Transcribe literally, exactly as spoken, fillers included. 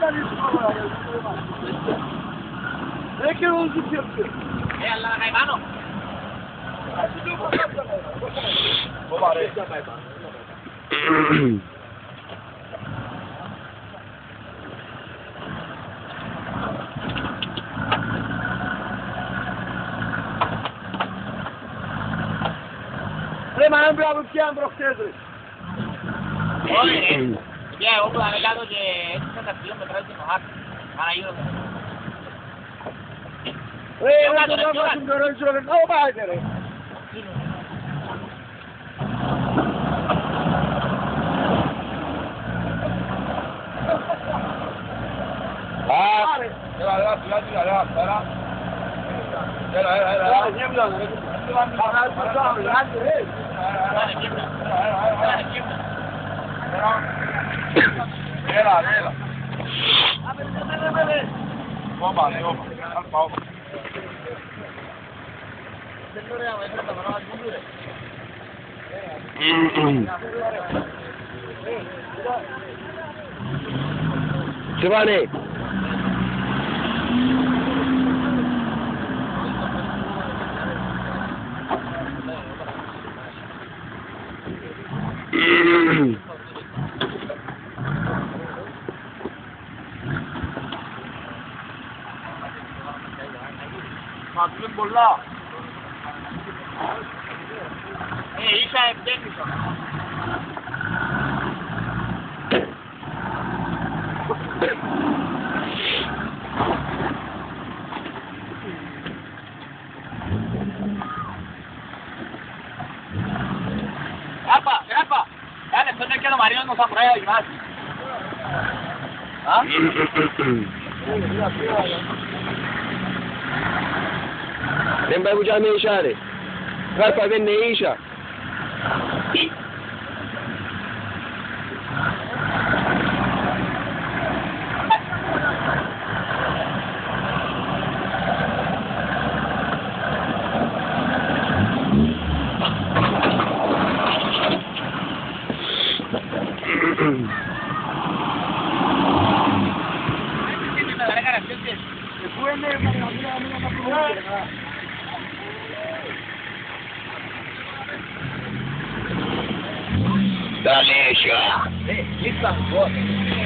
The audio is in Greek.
Δεν και εγώ ζητήσω. Ε, αλλά να πάει πάνω. Ρε, μα δεν πρέπει να πιάνε προχτές, ρε. Όχι, ρε. Πια, εγώ που θα με κάτω και έτσι θα τα πιω με τράζει και μαχάρι. Παναγίδο. Ρε, ρε, το να βάσουν το ρόι σου, ρε. Ω, πάτε, ρε. Άρε. Έλα, έλα, σιγά, σιγά, έλα, έλα. Έλα, έλα, έλα. Έλα, γέμλα, ρε. Έλα, έλα. Όπα, ναι, όπα. Άλπα, όπα. Τι πάνε? Μα του είναι πολλά. Ε, ίσα επτέμισο. Άπα, άπα. Κάνε, αυτό είναι και το Μαρίνο το Σαμουράι ο γυμνάσιος. Α? Δεν πάει που και αμέσια, ρε. Κάρπα δεν είναι ίσα. Τα λέσια. Ε, λίστα,